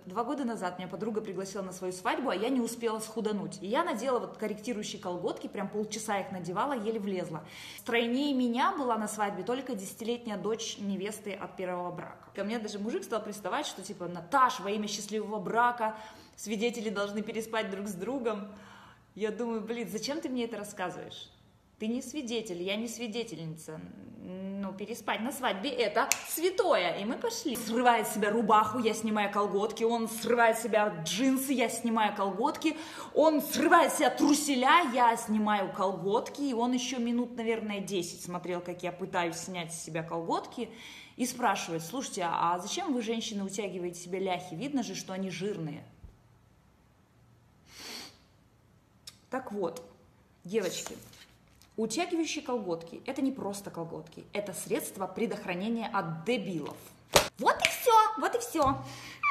2 года назад меня подруга пригласила на свою свадьбу, а я не успела схудануть. И я надела вот корректирующие колготки, прям полчаса их надевала, еле влезла. Стройнее меня была на свадьбе только 10-летняя дочь невесты от первого брака. Ко мне даже мужик стал приставать, что типа: Наташ, во имя счастливого брака свидетели должны переспать друг с другом. Я думаю, блин, зачем ты мне это рассказываешь? Ты не свидетель, я не свидетельница. Ну, переспать на свадьбе — это святое. И мы пошли. Срывает с себя рубаху, я снимаю колготки. Он срывает с себя джинсы, я снимаю колготки. Он срывает с себя труселя, я снимаю колготки. И он еще минут, наверное, 10 смотрел, как я пытаюсь снять с себя колготки. И спрашивает: слушайте, а зачем вы, женщины, утягиваете себе ляхи? Видно же, что они жирные. Так вот, девочки, утягивающие колготки – это не просто колготки, это средство предохранения от дебилов. Вот и все, вот и все.